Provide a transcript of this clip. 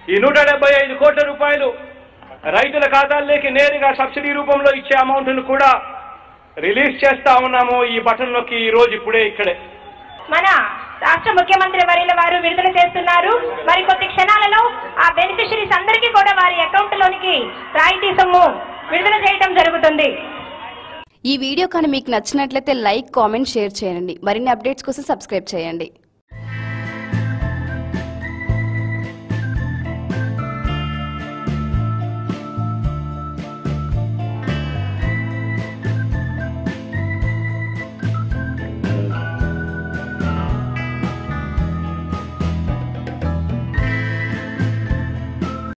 ఈ 175 కోట్ల రూపాయలు రైతుల ఖాతాల్లోకి నేరుగా సబ్సిడీ రూపంలో ఇచ్చే అమౌంట్ను కూడా రిలీజ్ చేస్తా ఉన్నాము. ఈ బటన్ నొక్కి ఈ రోజు ఇప్పుడే ఇక్కడే మన రాష్ట్ర ముఖ్యమంత్రి వర్యుల వారు విడుదల చేస్తున్నారు. మరి కొద్ది క్షణాలలో ఆ బెనిఫిషరీస్ అందరికీ కూడా వారి అకౌంట్ లోనికి రాయితీ సొమ్ము విడుదల చేయడం జరుగుతుంది. ఈ వీడియో కానీ మీకు నచ్చినట్లయితే లైక్, కామెంట్, షేర్ చేయండి. మరిన్ని అప్డేట్స్ కోసం సబ్స్క్రైబ్ చేయండి.